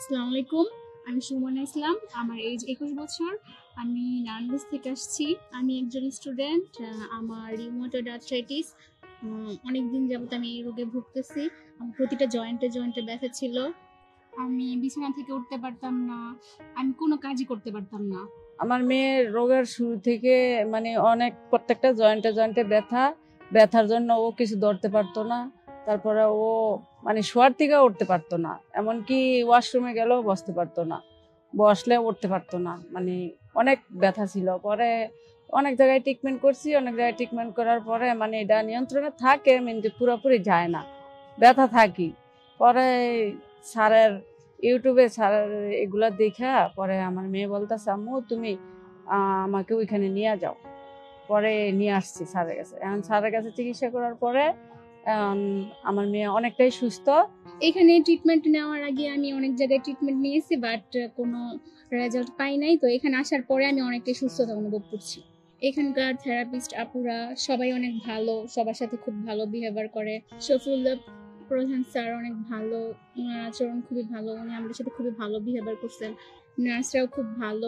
আসসালামু আলাইকুম, আমি সুমনা ইসলাম। আমার এজ 21 বছর। আমি নারায়ণগঞ্জ থেকে আসছি। আমি একজন স্টুডেন্ট। আমার রিউমাটয়েড আর্থ্রাইটিস। অনেকদিন যাবত আমি এই রোগে ভুগতেছি। আমার প্রতিটা জয়েন্টে ব্যথা ছিল। আমি বিছানা থেকে উঠতে পারতাম না, আমি কোনো কাজই করতে পারতাম না। আমার মেয়ের রোগের শুরু থেকে প্রত্যেকটা জয়েন্টে ব্যথার জন্য ও কিছু ধরতে পারতো না। তারপরে ও শোয়ার থেকে উঠতে পারতো না, এমনকি ওয়াশরুমে গেলেও বসতে পারতো না, বসলে উঠতে পারতো না। অনেক ব্যথা ছিল। পরে অনেক জায়গায় ট্রিটমেন্ট করছি, অনেক জায়গায় ট্রিটমেন্ট করার পরে এটা নিয়ন্ত্রণে থাকে, কিন্তু পুরোপুরি যায় না, ব্যথা থাকি। পরে স্যারের ইউটিউবে স্যারের এগুলা দেখা পরে আমার মেয়ে বলতেছে, আম্মু তুমি আমাকে ওইখানে নিয়ে যাও। পরে নিয়ে আসছি স্যারের কাছে। এখন স্যারের কাছে চিকিৎসা করার পরে আমার মেয়ে অনেকটাই সুস্থ। এখানে ট্রিটমেন্ট নেওয়ার আগে আমি অনেক জায়গায় ট্রিটমেন্ট নিয়েছি, বাট কোনো রেজাল্ট পাই নাই। তো এখানে আসার পরে আমি অনেকটাই সুস্থতা অনুভব করছি। এখানকার থেরাপিস্ট আপুরা সবাই অনেক ভালো, সবার সাথে খুব ভালো বিহেভিয়ার করে। শফিউল্লাহ প্রধান স্যার অনেক ভালো, ওনার আচরণ খুবই ভালো, উনি আমাদের সাথে খুবই ভালো বিহেভিয়ার করছেন। নার্সরাও খুব ভালো,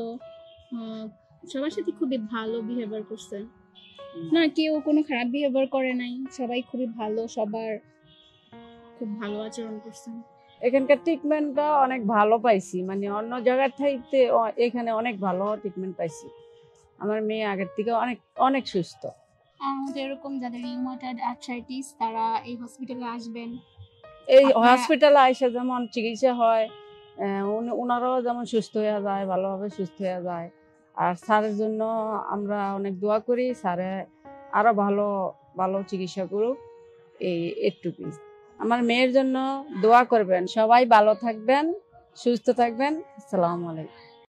সবার সাথে খুবই ভালো বিহেভিয়ার করছেন। না, কেউ কোনো খারাপ বিহেভিয়ার করে নাই, সবাই খুবই ভালো, সবার খুব ভালো আচরণ করছেন। এখানকার ট্রিটমেন্টটা অনেক ভালো পাইছি, অন্য জায়গার থেকে এখানে অনেক ভালো ট্রিটমেন্ট পাইছি। আমার মেয়ে আগের থেকে অনেক অনেক সুস্থ। আমাদের এরকম যাদের রিউমাটয়েড আর্থ্রাইটিস তারা এই হসপিটালে আসবেন। এই হসপিটালে এসে যেমন চিকিৎসা হয়, ওনারাও যেমন সুস্থ হয়ে যায়, ভালোভাবে সুস্থ হয়ে যায়। আর স্যারের জন্য আমরা অনেক দোয়া করি, স্যারে আরো ভালো ভালো চিকিৎসা করুক। একটুকু আমার মেয়ের জন্য দোয়া করবেন, সবাই ভালো থাকবেন, সুস্থ থাকবেন। আসসালামু আলাইকুম।